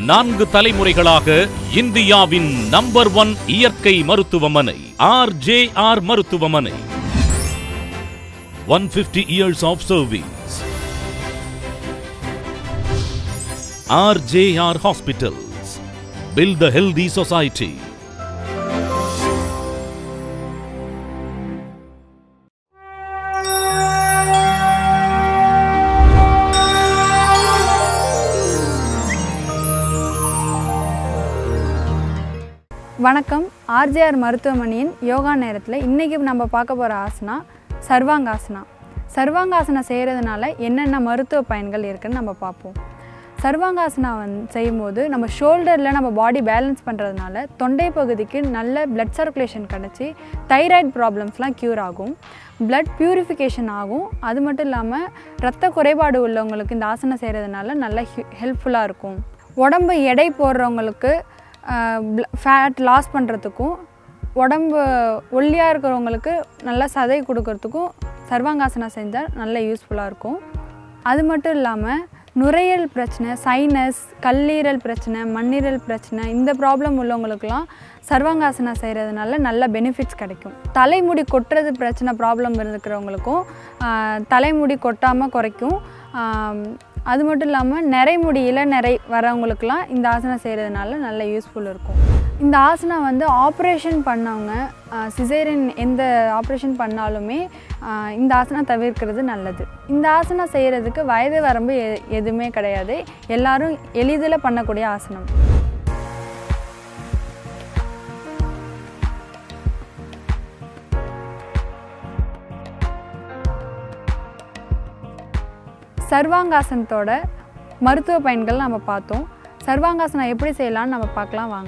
4 தலைமுறைகளாக இந்தியாவின் நம்பர் 1 இயற்கை மருத்துவமனை RJR மருத்துவமனை. 150 years of service. RJR Hospitals. Build the healthy society. வணக்கம். RJR மருத்துவமனையின் யோகா நேரத்தில் இன்றைக்கி நம்ம பார்க்க போகிற ஆசனா சர்வாங்காசனா. சர்வாங்காசனா செய்கிறதுனால என்னென்ன மருத்துவ பயன்கள் இருக்குதுன்னு நம்ம பார்ப்போம். சர்வாங்காசனா செய்யும்போது நம்ம ஷோல்டரில் நம்ம பாடி பேலன்ஸ் பண்ணுறதுனால தொண்டை பகுதிக்கு நல்ல பிளட் சர்க்குலேஷன் கிடச்சி தைராய்டு ப்ராப்ளம்ஸ்லாம் க்யூர் ஆகும், பிளட் ப்யூரிஃபிகேஷன் ஆகும். அது மட்டும் இல்லாமல் இரத்த குறைபாடு உள்ளவங்களுக்கு இந்த ஆசனம் செய்கிறதுனால நல்ல ஹெல்ப்ஃபுல்லாக இருக்கும். உடம்பு எடை போடுறவங்களுக்கு ஃபேட் லாஸ் பண்ணுறதுக்கும் உடம்பு ஒல்லியாக இருக்கிறவங்களுக்கு நல்லா சதை கொடுக்கறதுக்கும் சர்வாங்காசனா செஞ்சால் நல்ல யூஸ்ஃபுல்லாக இருக்கும். அது மட்டும் இல்லாமல் நுரையீரல் பிரச்சனை, சைனஸ், கல்லீரல் பிரச்சனை, மண்ணீரல் பிரச்சனை, இந்த ப்ராப்ளம் உள்ளவங்களுக்கெல்லாம் சர்வாங்காசனா செய்கிறதுனால நல்ல பெனிஃபிட்ஸ் கிடைக்கும். தலைமுடி கொட்டுறது பிரச்சனை ப்ராப்ளம் இருக்கிறவங்களுக்கும் தலைமுடி கொட்டாமல் குறைக்கும். அது மட்டும் இல்லாமல் நிறைமுடி இளநரை வரவங்களுக்கெல்லாம் இந்த ஆசனம் செய்கிறதுனால நல்ல யூஸ்ஃபுல் இருக்கும். இந்த ஆசனம் ஆப்ரேஷன் பண்ணவங்க, சிசேரியன் எந்த ஆப்ரேஷன் பண்ணாலுமே இந்த ஆசனம் தவிர்க்கிறது நல்லது. இந்த ஆசனம் செய்கிறதுக்கு வயது வரம்பு எதுவுமே கிடையாது. எல்லாரும் எளிதில் பண்ணக்கூடிய ஆசனம். சர்வாங்காசனத்தோட மருத்துவ பயன்கள் நம்ம பார்த்தோம். சர்வாங்காசனம் எப்படி செய்யலாம்னு நம்ம பார்க்கலாம் வாங்க.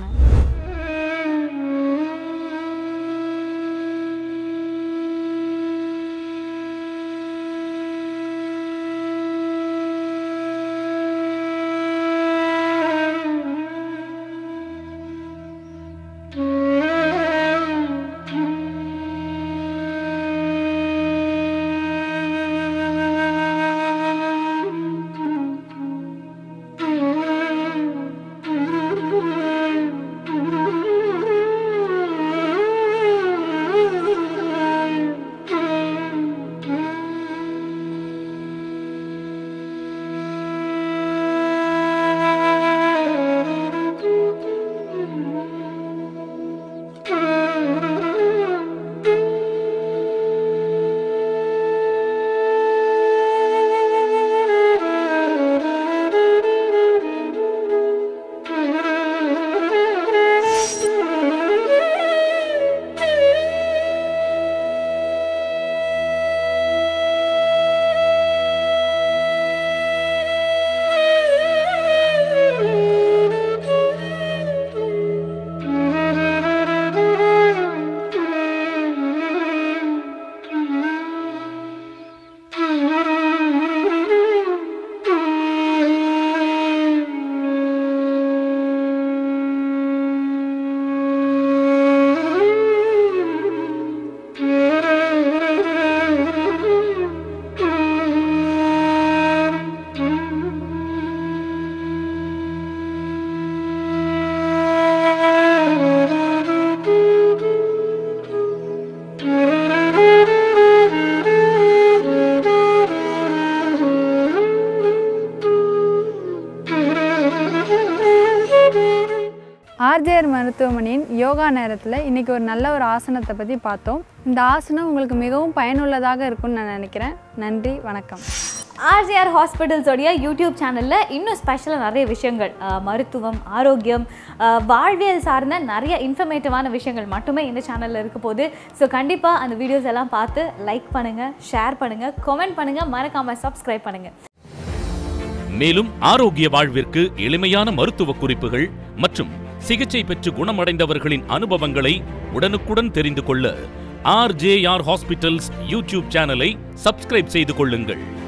RJR மருத்துவமனையின் யோகா நேரத்தில் இன்றைக்கி ஒரு நல்ல ஆசனத்தை பற்றி பார்த்தோம். இந்த ஆசனம் உங்களுக்கு மிகவும் பயனுள்ளதாக இருக்கும்னு நான் நினைக்கிறேன். நன்றி, வணக்கம். RJR ஹாஸ்பிட்டல்ஸோடைய யூடியூப் சேனலில் இன்னும் ஸ்பெஷலாக நிறைய விஷயங்கள், மருத்துவம், ஆரோக்கியம், வாழ்வியல் சார்ந்த நிறைய இன்ஃபர்மேட்டிவான விஷயங்கள் மட்டுமே இந்த சேனலில் இருக்க போது. ஸோ கண்டிப்பாக அந்த வீடியோஸ் எல்லாம் பார்த்து லைக் பண்ணுங்கள், ஷேர் பண்ணுங்கள், கமெண்ட் பண்ணுங்கள், மறக்காமல் சப்ஸ்கிரைப் பண்ணுங்கள். மேலும் ஆரோக்கிய வாழ்விற்கு எளிமையான மருத்துவ குறிப்புகள் மற்றும் சிகிச்சை பெற்று குணமடைந்தவர்களின் அனுபவங்களை உடனுக்குடன் தெரிந்து கொள்ள RJR ஹாஸ்பிட்டல்ஸ் யூடியூப் சேனலை சப்ஸ்கிரைப் செய்து கொள்ளுங்கள்.